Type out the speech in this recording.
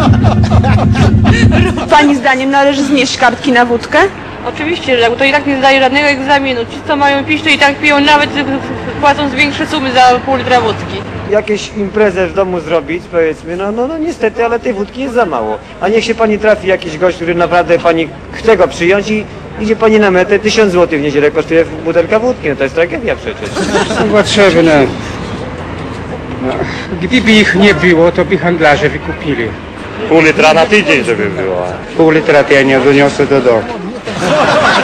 Pani zdaniem należy znieść kartki na wódkę? Oczywiście, że to i tak nie zdaje żadnego egzaminu. Ci, co mają pić, to i tak piją, nawet płacąc większe sumy za pół litra wódki. Jakieś imprezę w domu zrobić, powiedzmy, no niestety, ale tej wódki jest za mało. A niech się pani trafi jakiś gość, który naprawdę pani chce go przyjąć i idzie pani na metę, 1000 zł w niedzielę kosztuje butelka wódki, no to jest tragedia przecież. Są potrzebne. No, gdyby ich nie było, to by handlarze wykupili. Pół litra na tydzień, żeby było. Pół litra to ja nie doniosę do domu.